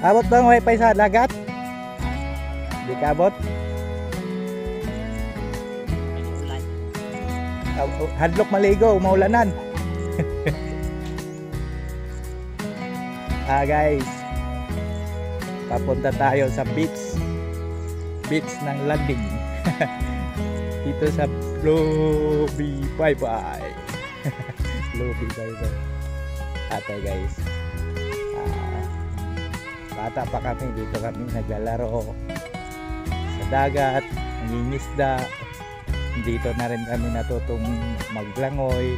Abot ba ang wifi sa dagat? Di ka abot? Hadlok maligo, maulanan. Guys, papunta tayo sa beach ng Landing. Dito sa Lobby. Bye bye. Lobby, bye bye. Ate guys, bata pa kami, dito kami naglalaro sa dagat, nangingisda. Dito na rin kami natutong maglangoy.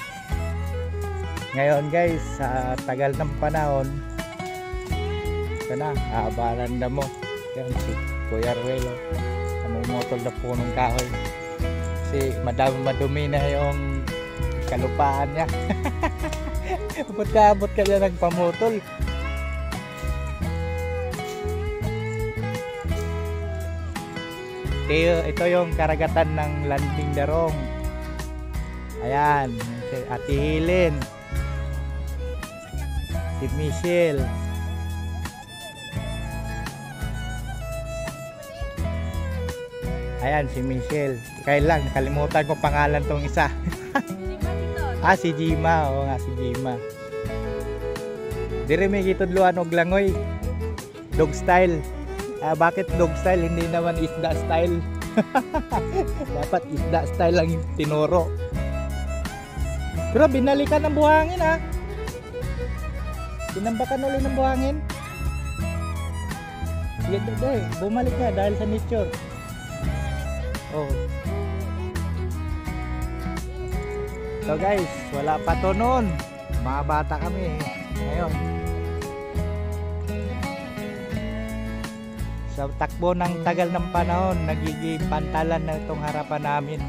Ngayon guys, sa tagal ng panahon, ito na, haabalan na mo. Yan si Kuya Ruelo, namumutol na punong kahoy. Kasi madumi na yung kalupaan niya. Abot ka niya nagpamutol. Ito yung karagatan ng Landing Darong. Ayan, si Ate Helen, si Michelle, ayan si Michelle. Kailan nakalimutan ko pangalan tong isa. Si Jima. Oo nga, si Jima. Dire may kitudluan og langoy. Dog style. Bakit dog style? Hindi naman isda style. Dapat isda style lang yung tinuro. Pero binalikan ng buhangin ha. Tinambakan ulit ng buhangin. Sige dahil, bumalik na dahil sa nature. Oh. So guys, wala pa to noon. Mga bata kami ngayon. Sa takbo ng tagal ng panahon, nagiging pantalan na itong harapan namin.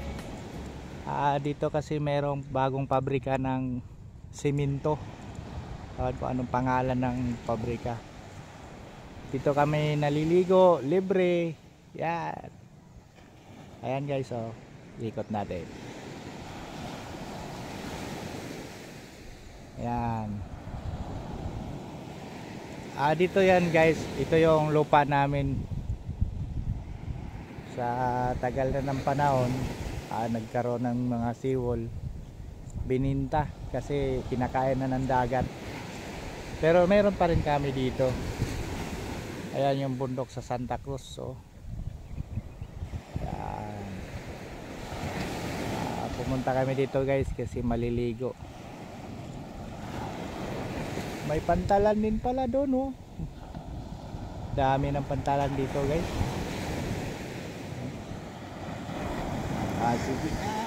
Dito kasi merong bagong pabrika ng simento. Tawad ko anong pangalan ng pabrika. Dito kami naliligo, libre. Yan. Ayan guys, oh. Ikot natin. Yan. Dito yan guys, ito yung lupa namin. Sa tagal na ng panahon, nagkaroon ng mga seawall. Bininta kasi kinakain na ng dagat. Pero meron pa rin kami dito. Ayan yung bundok sa Santa Cruz. So, yan. Pumunta kami dito guys kasi maliligo. May pantalan din pala doon, oh. Dami ng pantalan dito guys. Sige.